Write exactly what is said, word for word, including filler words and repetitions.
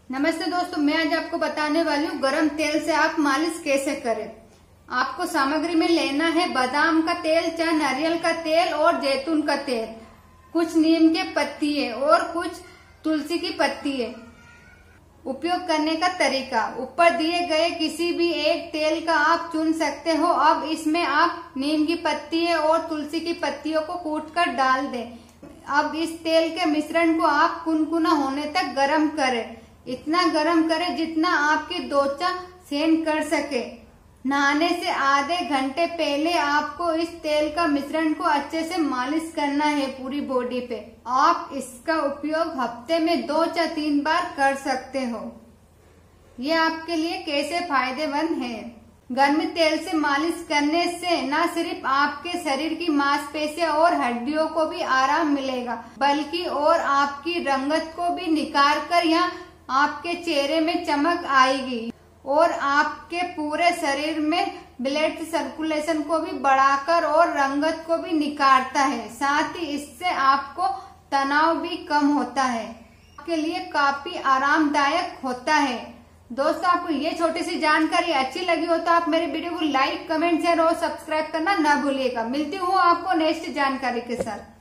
नमस्ते दोस्तों, मैं आज आपको बताने वाली हूँ गरम तेल से आप मालिश कैसे करें। आपको सामग्री में लेना है बादाम का तेल, चाहे नारियल का तेल और जैतून का तेल, कुछ नीम के पत्ती है और कुछ तुलसी की पत्ती है। उपयोग करने का तरीका, ऊपर दिए गए किसी भी एक तेल का आप चुन सकते हो। अब इसमें आप नीम की पत्ती है और तुलसी की पत्तियों को कूटकर डाल दें। अब इस तेल के मिश्रण को आप कुनकुना होने तक गरम करें। इतना गरम करें जितना आपकी त्वचा सहन कर सके। नहाने से आधे घंटे पहले आपको इस तेल का मिश्रण को अच्छे से मालिश करना है पूरी बॉडी पे। आप इसका उपयोग हफ्ते में दो या तीन बार कर सकते हो। ये आपके लिए कैसे फायदेमंद है। गर्म तेल से मालिश करने से न सिर्फ आपके शरीर की मांसपेशियां और हड्डियों को भी आराम मिलेगा, बल्कि और आपकी रंगत को भी निखार कर यहाँ आपके चेहरे में चमक आएगी और आपके पूरे शरीर में ब्लड सर्कुलेशन को भी बढ़ाकर और रंगत को भी निखारता है। साथ ही इससे आपको तनाव भी कम होता है, आपके लिए काफी आरामदायक होता है। दोस्तों, आपको ये छोटी सी जानकारी अच्छी लगी हो तो आप मेरे वीडियो को लाइक, कमेंट, शेयर और सब्सक्राइब करना ना भूलिएगा। मिलती हूँ आपको नेक्स्ट जानकारी के साथ।